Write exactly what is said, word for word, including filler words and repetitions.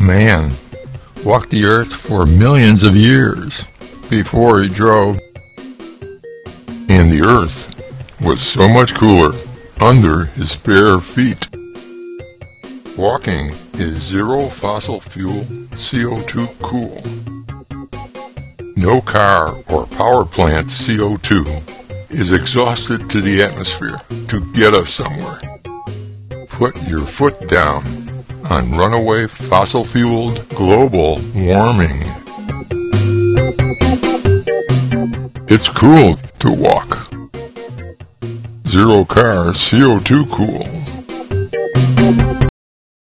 man walked the earth for millions of years before he drove, and the earth was so much cooler under his bare feet. Walking is zero fossil fuel C O two cool. No car or power plant C O two is exhausted to the atmosphere to get us somewhere. Put your foot down on runaway fossil-fueled global warming. It's cool to walk. Zero car C O two cool.